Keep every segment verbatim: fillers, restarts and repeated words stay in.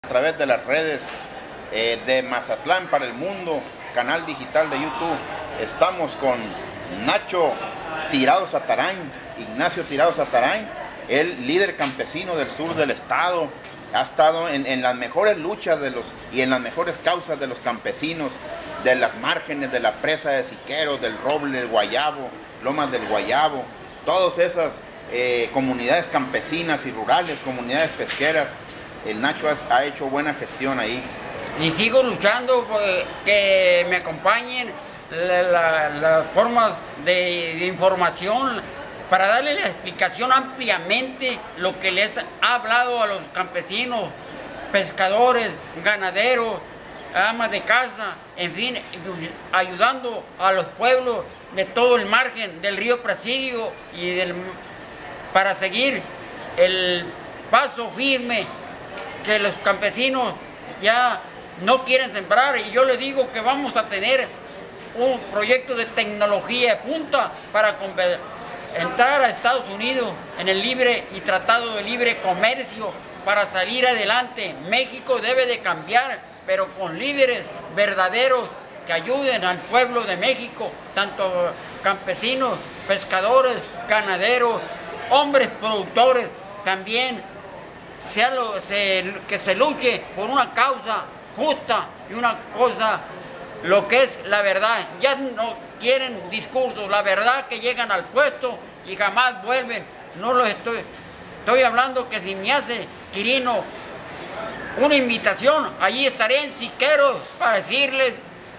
A través de las redes eh, de Mazatlán para el mundo, canal digital de YouTube, estamos con Nacho Tirado Satarain, Ignacio Tirado Satarain, el líder campesino del sur del estado. Ha estado en, en las mejores luchas de los, y en las mejores causas de los campesinos, de las márgenes de la presa de Siqueros, del Roble, del Guayabo, Lomas del Guayabo, todas esas eh, comunidades campesinas y rurales, comunidades pesqueras. El Nacho ha, ha hecho buena gestión ahí. Y sigo luchando por que me acompañen las la, la formas de, de información para darle la explicación ampliamente lo que les ha hablado a los campesinos, pescadores, ganaderos, amas de casa, en fin, ayudando a los pueblos de todo el margen del río Presidio y del, para seguir el paso firme que los campesinos ya no quieren sembrar, y yo les digo que vamos a tener un proyecto de tecnología de punta para entrar a Estados Unidos en el libre y tratado de libre comercio para salir adelante. México debe de cambiar, pero con líderes verdaderos que ayuden al pueblo de México, tanto campesinos, pescadores, ganaderos, hombres productores, también sea lo, se, que se luche por una causa justa y una cosa, lo que es la verdad. Ya no quieren discursos, la verdad, que llegan al puesto y jamás vuelven. No los estoy, estoy hablando que si me hace Quirino una invitación, allí estaré en Siqueros para decirles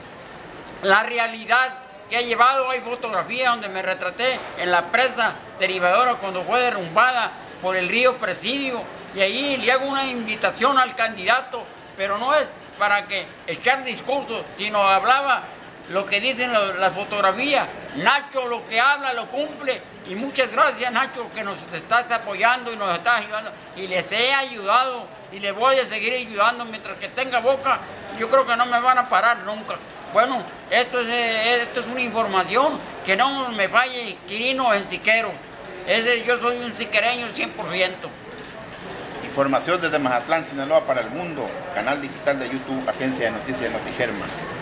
la realidad que ha llevado. Hay fotografías donde me retraté en la presa derivadora cuando fue derrumbada por el río Presidio, y ahí le hago una invitación al candidato, pero no es para que echar discursos, sino hablaba lo que dicen lo, las fotografías. Nacho lo que habla lo cumple, y muchas gracias, Nacho, que nos estás apoyando y nos estás ayudando, y les he ayudado y les voy a seguir ayudando mientras que tenga boca. Yo creo que no me van a parar nunca. Bueno, esto es, esto es una información que no me falle Quirino en Siquero. Ese, yo soy un siquereño cien por ciento. Información desde Mazatlán, Sinaloa para el mundo, canal digital de YouTube, agencia de noticias de Notigerma.